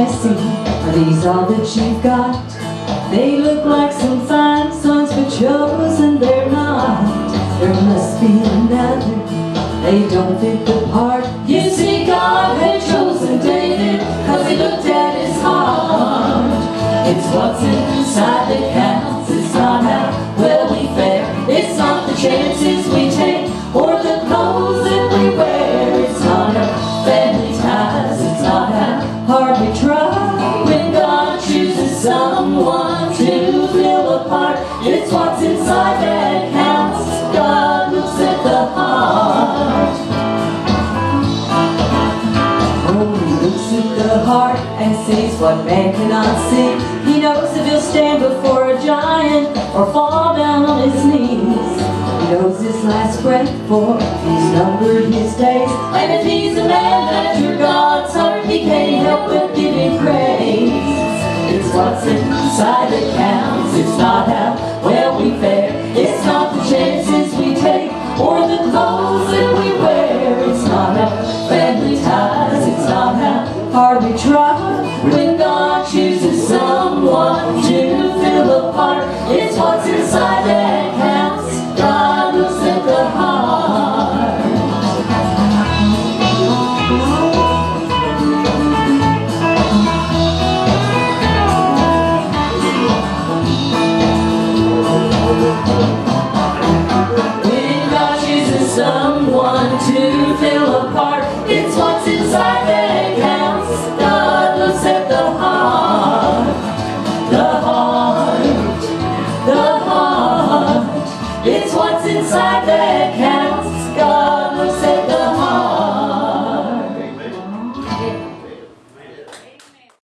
see, are these all that you've got? They look like some fine songs, but chosen they're not. There must be another, they don't fit the part. You see, God had chosen David, cause he looked at his heart. It's what's inside that counts, it's not how well we fare. It's not the chances we take, or the clothes that we wear. It's not our family ties, it's not how hard we try. When God chooses someone to fill a part, it's what's inside that counts. God looks at the heart. Oh, he looks at the heart and sees what man cannot see. He knows if he'll stand before a giant or fall down on his knees. He knows his last breath, for he's numbered his days. And if he's a man after God's heart, he can't help but give him praise. It's what's inside that counts, it's not how well we fare. It's not the chances we take, or the clothes that we wear. It's not our family ties, it's not how hard we try. When God chooses someone to fill a part, it's what's inside that counts. God looks at the heart. When God chooses someone to fill a part, it's what's inside that counts. God looks at the heart. The heart. The heart. It's what's inside that counts. God looks at